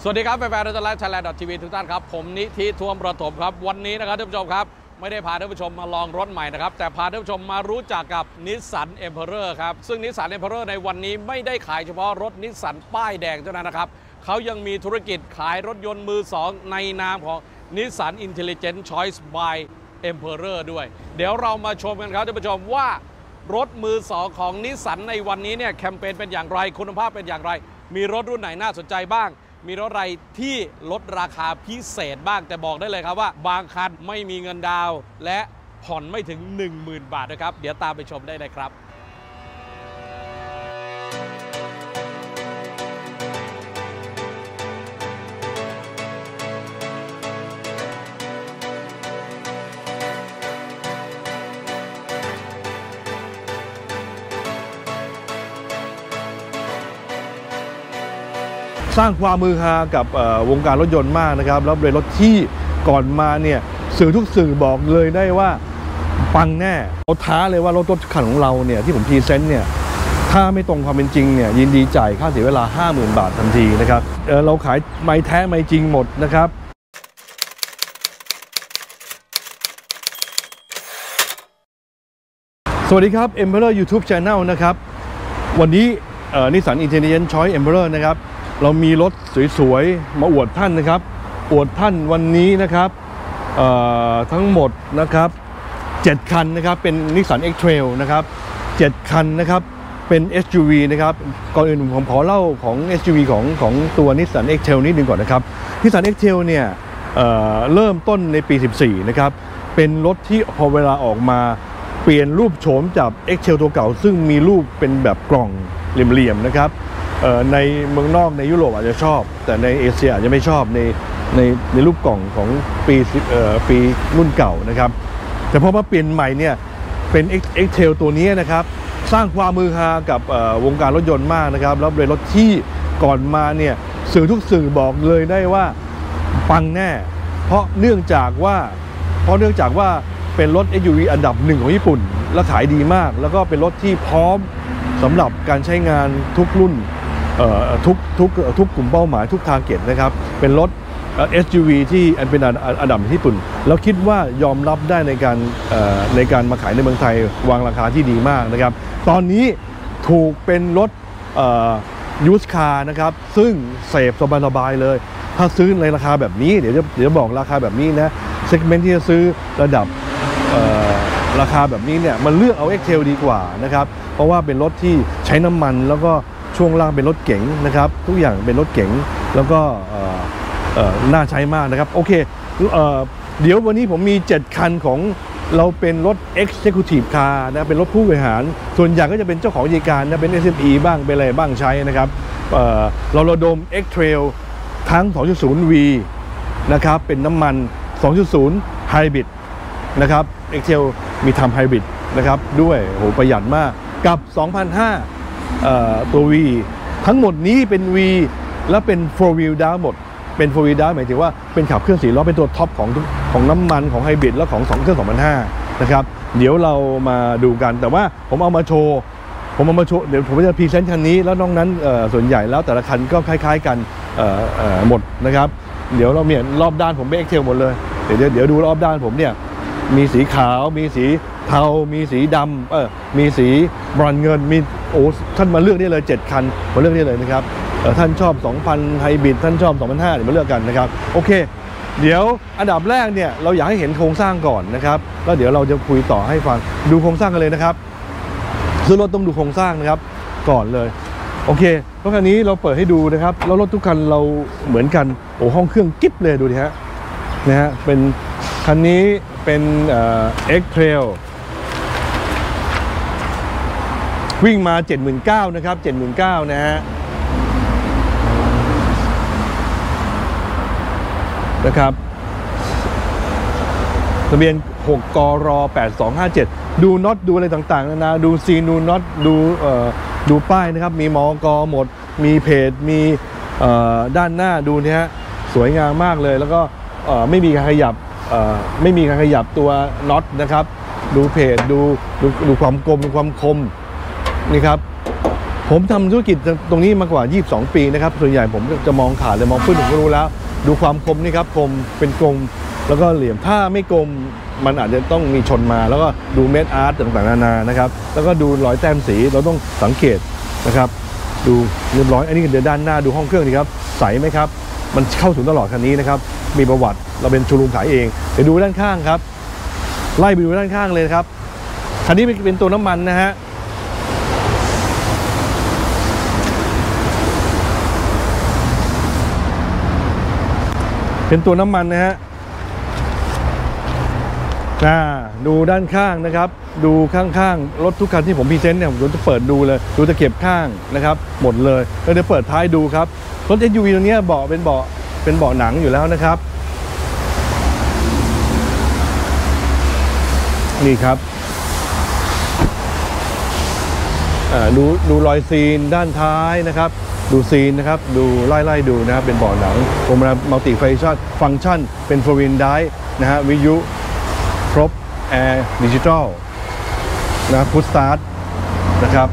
สวัสดีครับแฟนๆรถไลฟ์ไทยแลนด์ทีวีทุกท่านครับผมนิธิท่วมประถมครับวันนี้นะครับท่านผู้ชมครับไม่ได้พาท่านผู้ชมมาลองรถใหม่นะครับแต่พาท่านผู้ชมมารู้จักกับ Nissan Emperor ครับซึ่ง Nissan Emperor ในวันนี้ไม่ได้ขายเฉพาะรถ Nissan ป้ายแดงเท่านั้นนะครับเขายังมีธุรกิจขายรถยนต์มือสองในนามของ Nissan Intelligent Choice by Emperor ด้วยเดี๋ยวเรามาชมกันครับท่านผู้ชมว่ารถมือสองของ Nissan ในวันนี้เนี่ยแคมเปญเป็นอย่างไรคุณภาพเป็นอย่างไรมีรถรุ่นไหนน่าสนใจบ้างมีรถอะไรที่ลดราคาพิเศษบ้างแต่บอกได้เลยครับว่าบางคันไม่มีเงินดาวน์และผ่อนไม่ถึง 10,000 บาทนะครับเดี๋ยวตามไปชมได้เลยครับสร้างความมือฮากับวงการรถยนต์มากนะครับแล้วเป็นรถที่ก่อนมาเนี่ยสื่อทุกสื่อบอกเลยได้ว่าปังแน่เราท้าเลยว่ารถคันของเราเนี่ยที่ผมพรีเซนต์เนี่ยถ้าไม่ตรงความเป็นจริงเนี่ยยินดีจ่ายค่าเสียเวลา 50,000 บาททันทีนะครับเราขายไม่แท้ไม่จริงหมดนะครับสวัสดีครับ Emperor YouTube Channel นะครับวันนี้Nissan Intelligent Choice Emperor นะครับเรามีรถสวยๆมาอวดท่านนะครับอวดท่านวันนี้นะครับทั้งหมดนะครับ7คันนะครับเป็น Nissan X-Trail นะครับ7คันนะครับเป็น SUV นะครับก่อนอื่นผมขอเล่าของ SUV ของตัว Nissan X-Trail นิดนึงก่อนนะครับ Nissan X-Trail เนี่ยเริ่มต้นในปี 14นะครับเป็นรถที่พอเวลาออกมาเปลี่ยนรูปโฉมจาก X-Trail ตัวเก่าซึ่งมีรูปเป็นแบบกล่องเหลี่ยมๆนะครับในเมืองนอกในยุโรปอาจจะชอบแต่ในเอเชียอาจจะไม่ชอบในรูปกล่องของปีรุ่นเก่านะครับแต่พอมาเปลี่ยนใหม่เนี่ยเป็น X-Trail ตัวนี้นะครับสร้างความมือฮากับวงการรถยนต์มากนะครับแล้วเป็นรถที่ก่อนมาเนี่ยสื่อทุกสื่อบอกเลยได้ว่าปังแน่เพราะเนื่องจากว่าเป็นรถ SUV อันดับ1ของญี่ปุ่นและขายดีมากแล้วก็เป็นรถที่พร้อมสำหรับการใช้งานทุกรุ่นทุกกลุ่มเป้าหมายทุกทาร์เก็ตนะครับเป็นรถ SUV ที่เป็นอันดับญี่ปุ่นแล้วคิดว่ายอมรับได้ในการมาขายในเมืองไทยวางราคาที่ดีมากนะครับตอนนี้ถูกเป็นรถยูสคาร์นะครับซึ่งเสพสบายๆเลยถ้าซื้อในราคาแบบนี้เดี๋ยวบอกราคาแบบนี้นะเซกเมนต์ที่จะซื้อระดับราคาแบบนี้เนี่ยมันเลือกเอา X-Trail ดีกว่านะครับเพราะว่าเป็นรถที่ใช้น้ำมันแล้วก็ช่วงล่างเป็นรถเก๋งนะครับทุกอย่างเป็นรถเก๋งแล้วก็น่าใช้มากนะครับโอเคเดี๋ยววันนี้ผมมี7คันของเราเป็นรถ Executive Car นะเป็นรถผู้บริหารส่วนใหญ่ก็จะเป็นเจ้าของกิจการนะเป็น SME บ้างเป็นอะไรบ้างใช้นะครับเราระดม X-Trail ทั้ง 2.0V นะครับเป็นน้ำมัน 2.0 Hybrid นะครับ X-Trail มีทำ Hybrid นะครับด้วยโหประหยัดมากกับ 2,500 ตัว V ทั้งหมดนี้เป็น V และเป็น 4 wheel drive หมดเป็น 4 wheel drive หมายถึงว่าเป็นขับเคลื่อน4ล้อเป็นตัวท็อปของน้ำมันของไฮบริดและของเครื่อง 2,500 นะครับเดี๋ยวเรามาดูกันแต่ว่าผมเอามาโชว์เดี๋ยวผมจะพรีเซนต์คันนี้แล้วน้องนั้นส่วนใหญ่แล้วแต่ละคันก็คล้ายๆกันหมดนะครับเดี๋ยวเราเปลี่ยนรอบด้านผมเป็น X-Trail หมดเลยเดี๋ยวดูรอบด้านผมเนี่ยมีสีขาวมีสีเทามีสีดำมีสีบรอนซ์เงินมีท่านมาเลือกได้เลย7คันมาเลือกได้เลยนะครับท่านชอบ 2,000 ไฮบริดท่านชอบ 2,500 เดี๋ยวมาเลือกกันนะครับโอเคเดี๋ยวอันดับแรกเนี่ยเราอยากให้เห็นโครงสร้างก่อนนะครับแล้วเดี๋ยวเราจะคุยต่อให้ฟังดูโครงสร้างกันเลยนะครับซื้อรถต้องดูโครงสร้างนะครับก่อนเลยโอเครถคันนี้เราเปิดให้ดูนะครับแล้วรถทุกคันเราเหมือนกันห้องเครื่องกิ๊บเลยดูดิฮะนะฮะเป็นคันนี้เป็นX-Trail วิ่งมา 79,000 นะครับ 79,000 นะฮะนะครับทะเบียน6กร8257ดูน็อตดูอะไรต่างๆนะดูซีนูน็อตดูป้ายนะครับมีมกหมดมีเพจมีด้านหน้าดูนี่ฮะสวยงามมากเลยแล้วก็ไม่มีการขยับตัวน็อตนะครับดูเพจดูความกลมดูความคมนี่ครับผมทำธุรกิจตรงนี้มากว่า22 ปีนะครับส่วนใหญ่ผมจะมองขาดเลยมองพื้นผมก็รู้แล้วดูความคมนี่ครับคมเป็นกลมแล้วก็เหลี่ยมถ้าไม่กลมมันอาจจะต้องมีชนมาแล้วก็ดูเม็ดอาร์ตต่างๆนานานะครับแล้วก็ดูรอยแต้มสีเราต้องสังเกตนะครับดูเรียบร้อยอันนี้เดี๋ยวด้านหน้าดูห้องเครื่องดีครับใสไหมครับมันเข้าถึงตลอดคันนี้นะครับมีประวัติเราเป็นโชว์รูมขายเองเดี๋ยวดูด้านข้างครับไล่ไปดูด้านข้างเลยครับคันนี้เป็นตัวน้ำมันนะฮะเป็นตัวน้ำมันนะฮะดูด้านข้างนะครับดูข้างๆรถทุกคันที่ผมพรีเซนต์เนี่ยผมจะเปิดดูเลยดูตะเข็บข้างนะครับหมดเลยแล้วเดี๋ยวเปิดท้ายดูครับรถ SUV ตัวนี้เบาะเป็นเบาะหนังอยู่แล้วนะครับนี่ครับดูรอยซีนด้านท้ายนะครับดูซีนนะครับดูไล่ดูนะครับเป็นเบาะหนังพวงมาลัยมัลติฟังก์ชันเป็นโฟร์วินไดร์นะฮะวิทยุครบแอร์ดิจิทัลนะพุชสตาร์ทนะครับ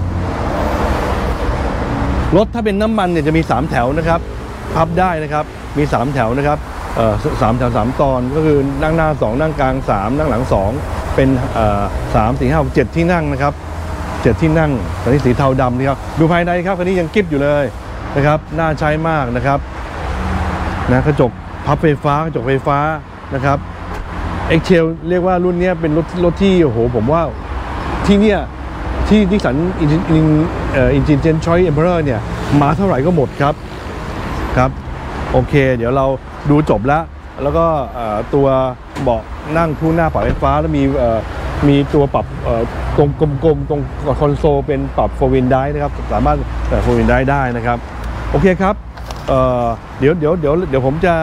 รถถ้าเป็นน้ำมันเนี่ยจะมี3แถวนะครับพับได้นะครับมี3แถวนะครับ3แถว3ตอนก็คือนั่งหน้า2นั่งกลาง3นั่งหลัง2เป็น3 4 5 6 7ที่นั่งนะครับ7ที่นั่งตอนนี้สีเทาดำนี่ครับดูภายในครับคันนี้ยังกิ๊บอยู่เลยนะครับน่าใช้มากนะครับนะกระจกพับไฟฟ้ากระจกไฟฟ้านะครับเอ็กเชลเรียกว่ารุ่นนี้เป็นรถที่โอ้โหผมว่าที่เนี่ยที่นิสสันIntelligent Choice Emperor เนี่ยมาเท่าไหร่ก็หมดครับโอเคเดี๋ยวเราดูจบแล้วก็ตัวเบาะนั่งคู่หน้าปรับไฟฟ้าแล้วมีตัวปรับตรงกลมๆตรงคอนโซลเป็นปรับโฟร์วินไดร์นะครับสามารถโฟร์วินไดร์ได้นะครับโอเคครับเดี๋ยวผมจะ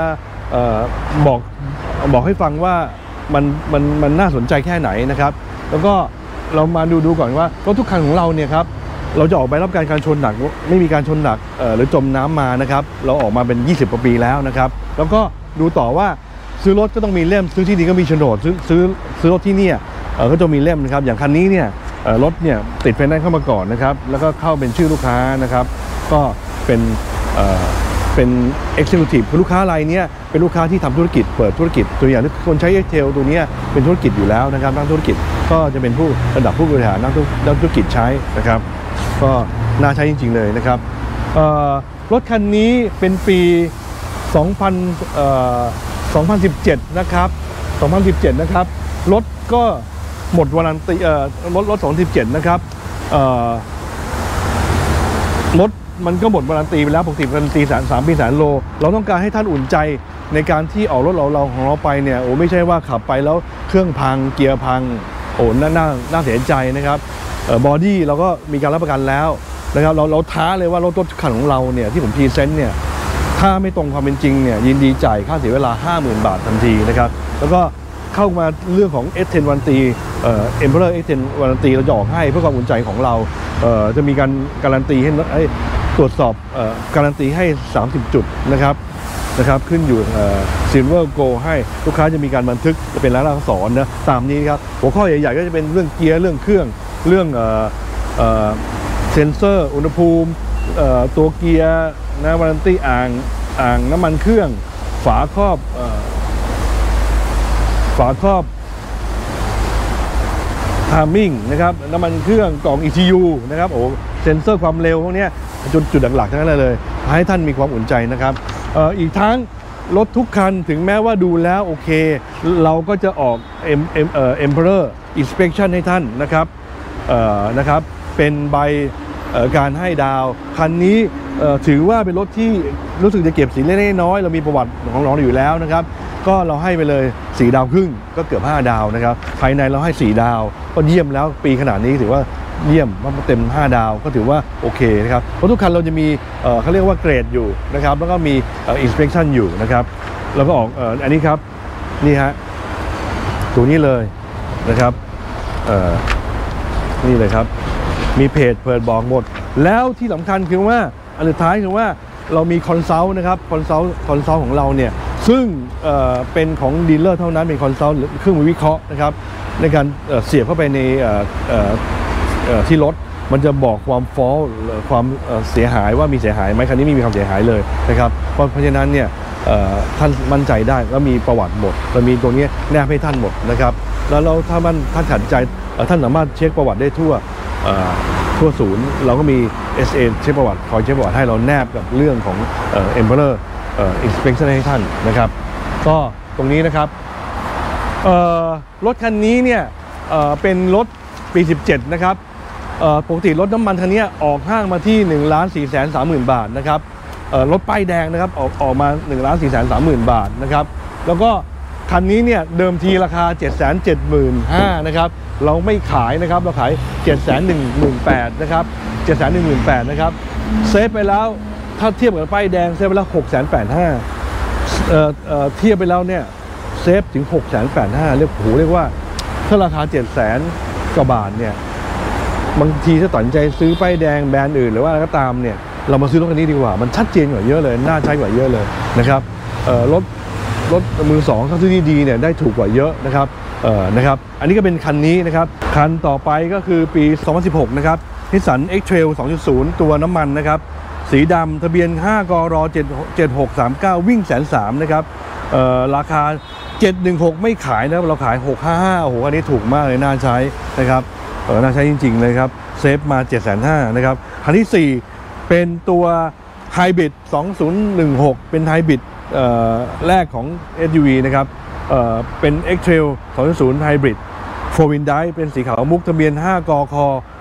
บอกให้ฟังว่ามันน่าสนใจแค่ไหนนะครับแล้วก็เรามาดูก่อนว่ารถทุกคันของเราเนี่ยครับเราจะออกไปรับการชนหนักไม่มีการชนหนักหรือจมน้ำมานะครับเราออกมาเป็น20 กว่าปีแล้วนะครับแล้วก็ดูต่อว่าซื้อรถก็ต้องมีเล่มซื้อที่ดินก็มีโฉนดซื้อรถที่นี่ก็จะมีเล่มนะครับอย่างคันนี้เนี่ยรถเนี่ยติดไฟแนนซ์เข้ามาก่อนนะครับแล้วก็เข้าเป็นชื่อลูกค้านะครับก็เป็น Executive คือลูกค้ารายนี้เป็นลูกค้าที่ทำธุรกิจเปิดธุรกิจตัวอย่างที่คนใช้ Excel ตัวนี้เป็นธุรกิจอยู่แล้วนะครับนักธุรกิจก็จะเป็นระดับผู้บริหารนักธุรกิจใช้นะครับก็น่าใช้จริงๆเลยนะครับรถคันนี้เป็นปี2017นะครับ2017นะครับรถก็หมดวารันตีรถ2017นะครับรถมันก็หมดวารันตีไปแล้วปกติวารันตี3 ปี100,000 โลเราต้องการให้ท่านอุ่นใจในการที่ออกรถเราของเราไปเนี่ยโอ้ไม่ใช่ว่าขับไปแล้วเครื่องพังเกียร์พังโอ้น่าเสียใจนะครับบอดี้เราก็มีการรับประกันแล้วนะครับเราท้าเลยว่ารถคันของเราเนี่ยที่ผมพรีเซนต์เนี่ยถ้าไม่ตรงความเป็นจริงเนี่ยยินดีจ่ายค่าเสียเวลา 50,000 บาททันทีนะครับแล้วก็เข้ามาเรื่องของ S10 วารันตีEmperor S10 วารันตีเราจะออกให้เพื่อความอุ่นใจของเราจะมีการันตีให้ตรวจสอบการันตีให้30 จุดนะครับขึ้นอยู่Silver Gold ให้ลูกค้าจะมีการบันทึกจะเป็นรายลักษณ์อักษรนะตามนี้ครับหัวข้อใหญ่ๆก็จะเป็นเรื่องเกียร์เรื่องเครื่องเรื่องเซ็นเซอร์อุณหภูมิตัวเกียร์นะวารันตีอ่างน้ำมันเครื่องฝาครอบทามมิ่งนะครับน้ำมันเครื่องกล่อง ECU นะครับโอ้เซ็นเซอร์ความเร็วพวกนี้จุดหลักๆทั้งนั้นเลยให้ท่านมีความอุ่นใจนะครับอีกทั้งรถทุกคันถึงแม้ว่าดูแล้วโอเคเราก็จะออกEmperor Inspection ให้ท่านนะครับเป็นใบการให้ดาวคันนี้ถือว่าเป็นรถที่รู้สึกจะเก็บสีเล็กๆน้อยเรามีประวัติของเราอยู่แล้วนะครับก็เราให้ไปเลย4 ดาวครึ่งก็เกือบ5 ดาวนะครับภายในเราให้4 ดาวก็เยี่ยมแล้วปีขนาดนี้ถือว่าเยี่ยมเต็ม5 ดาวก็ถือว่าโอเคนะครับเพราะทุกคันเราจะมีเขาเรียกว่าเกรดอยู่นะครับแล้วก็มีinspection อยู่นะครับแล้วก็ออกอันนี้ครับนี่ฮะตัวนี้เลยนะครับนี่เลยครับมีเพจเปิดบอกหมดแล้วที่สำคัญคือว่าอันสุดท้ายคือว่าเรามีคอนซัลท์นะครับคอนซัลท์ของเราเนี่ยซึ่งเป็นของดีลเลอร์เท่านั้นเป็นคอนซัลท์เครื่องมือวิเคราะห์นะครับในการเสียบเข้าไปในที่รถมันจะบอกความฟอลความเสียหายว่ามีเสียหายไหมคันนี้ไม่มีความเสียหายเลยนะครับเพราะฉะนั้นเนี่ยท่านมั่นใจได้แล้วมีประวัติหมดเรามีตรงนี้แนบให้ท่านหมดนะครับแล้วถ้าท่านขัดใจท่านสามารถเช็คประวัติได้ทั่วศูนย์เราก็มี SA เช็คประวัติคอยเช็คประวัติให้เราแนบกับเรื่องของEmperor Inspection ให้ท่านนะครับก็ตรงนี้นะครับรถคันนี้เนี่ยเป็นรถปี 17นะครับปกติรถน้ำมันคันนี้ออกห้างมาที่ 1,430,000 บาทนะครับรถป้ายแดงนะครับออกมา 1,430,000 บาทนะครับแล้วก็คันนี้เนี่ยเดิมทีราคา 775,000นะครับเราไม่ขายนะครับเราขาย 718,000นะครับ 718,000นะครับเซฟไปแล้วถ้าเทียบกับป้ายแดงเซฟไปแล้ว 685,000เทียบไปแล้วเนี่ยเซฟถึง 685,000เรียกว่าถ้าราคา 700,000 กว่าบาทเนี่ยบางทีถ้าตัดสินใจซื้อป้ายแดงแบรนด์อื่นหรือว่าอะไรก็ตามเนี่ยเรามาซื้อรถคันนี้ดีกว่ามันชัดเจนกว่าเยอะเลยน่าใช้กว่าเยอะเลยนะครับรถมือสองถ้าซื้อดีๆเนี่ยได้ถูกกว่าเยอะนะครับอันนี้ก็เป็นคันนี้นะครับคันต่อไปก็คือปี 2016 นะครับ Nissan X-Trail 2.0 ตัวน้ำมันนะครับสีดำทะเบียน 5 กร7639 วิ่ง 130,000 นะครับราคา 716 ไม่ขายนะครับเราขาย 655โอ้โหอันนี้ถูกมากเลยน่าใช้นะครับน่าใช้จริงๆเลยครับเซฟมา 750,000 นะครับคันที่ 4 เป็นตัว Hybrid 2016 เป็น Hybrid แรกของ SUV นะครับเป็น X-Trail 2.0 Hybrid 4-Wheel Drive เป็นสีขาวมุกทะเบียน 5 กค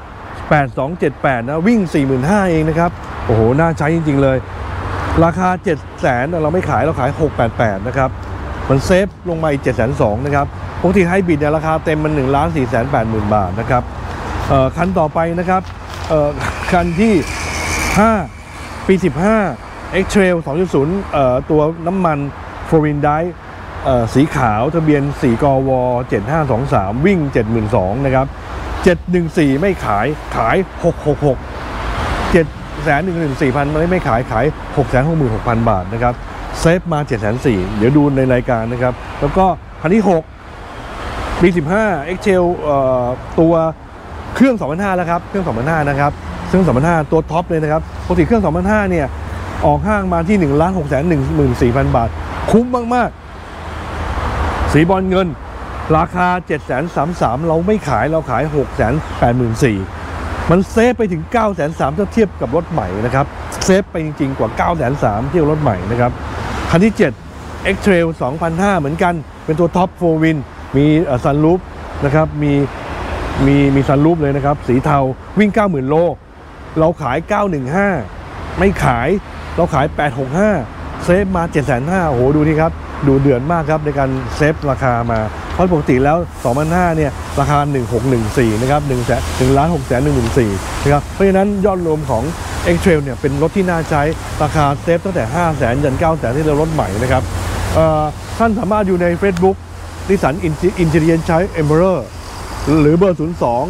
8278นะวิ่ง 45,000 เองนะครับโอ้โหน่าใช้จริงๆเลยราคา 700,000 เราไม่ขายเราขาย 688นะครับมันเซฟลงมาอีก 720,000 นะครับปกติไฮบริดเนี่ยราคาเต็มมัน 1,480,000 บาทนะครับคันต่อไปนะครับคันที่ 5 ปี 15 X-Trail 2.0 ตัวน้ำมัน 4-Wheel Drive สีขาวทะเบียน 4 กว7523 วิ่ง 72,000 นะครับ714ไม่ขาย666 714,000ไม่ขาย666,000 บาทนะครับเซฟมา 740,000 เดี๋ยวดูในรายการนะครับแล้วก็คันที่ 6 ปี 15 X-Trail ตัวเครื่อง 2,500 แล้วครับเครื่อง 2,500 นะครับเครื่อง 2,500 ตัวท็อปเลยนะครับปกติเครื่อง 2,500 เนี่ยออกห้างมาที่ 1,614,000 บาทคุ้มมากๆสีบอลเงินราคา 733,000 เราไม่ขายเราขาย 684,000 มันเซฟไปถึง 930,000 ถ้าเทียบกับรถใหม่นะครับเซฟไปจริงๆกว่า 930,000 เทียบรถใหม่นะครับคันที่ 7 X-Trail 2,500 เหมือนกันเป็นตัวท็อป 4-Wheel มีซันรูฟนะครับมีซันรูฟเลยนะครับสีเทาวิ่ง 90,000 โลเราขาย 915ไม่ขายเราขาย 865เซฟมา 750,000 โอ้โหดูนี่ครับดูเดือดมากครับในการเซฟราคามาเพราะปกติแล้ว 2,500 เนี่ยราคา 1614 นะครับ 1,614,000 นะครับเพราะฉะนั้นยอดรวมของ X-Trail เนี่ยเป็นรถที่น่าใช้ราคาเซฟตั้งแต่ 500,000 ยัน 900,000 ที่เรารถใหม่นะครับท่านสามารถอยู่ใน Facebook Nissan Intelligent Choice Emperor หรือเบอร์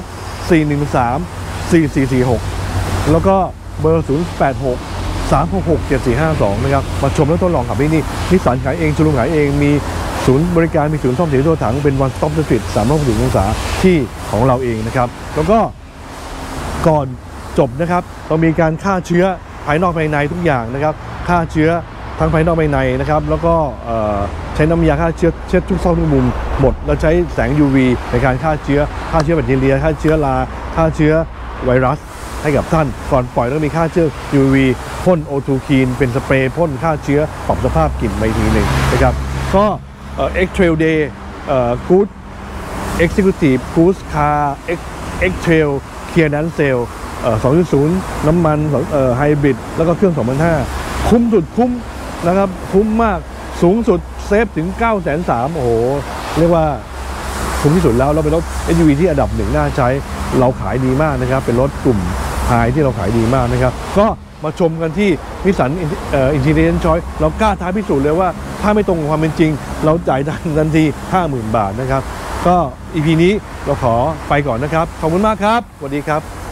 02-413-4446 แล้วก็เบอร์ 086-366-7452 นะครับมาชมและทดลองขับที่นี่นิสสันขายเองชูรุมขายเองมีศูนย์บริการมีศูนย์ซ่อมเสียตัวถังเป็น one stop service 360 องศาที่ของเราเองนะครับแล้วก็ก่อนจบนะครับเรามีการฆ่าเชื้อภายนอกภายในทุกอย่างนะครับฆ่าเชื้อทั้งภายนอกภายในนะครับแล้วก็ใช้น้ำยาฆ่าเชื้อเช็ดทุกซอกทุกมุมหมดแล้วใช้แสง UV ในการฆ่าเชื้อแบคทีเรียฆ่าเชื้อราฆ่าเชื้อไวรัสให้กับท่านก่อนปล่อยต้องมีฆ่าเชื้อ UV พ่น O2 Clean เป็นสเปรย์พ่นฆ่าเชื้อปรับสภาพกลิ่นไปทีหนึ่งนะครับก็X-Trail Day Good Executive Good Car X-Trail Clearance Sale 2.0 น้ำมันไฮบริดแล้วก็เครื่อง 2,500 คุ้มสุดคุ้มนะครับคุ้มมากสูงสุดเซฟถึง 930,000 โอ้โหเรียกว่าคุ้มที่สุดแล้วเราเป็นรถ SUV ที่อันดับหนึ่งน่าใช้เราขายดีมากนะครับเป็นรถกลุ่มไฮที่เราขายดีมากนะครับก็มาชมกันที่นิสสันIntelligent Choice เรากล้าท้าพิสูจน์เลยว่าถ้าไม่ตรงกับความเป็นจริงเราจ่ายทันที 50,000 บาทนะครับก็ EP นี้เราขอไปก่อนนะครับขอบคุณมากครับสวัสดีครับ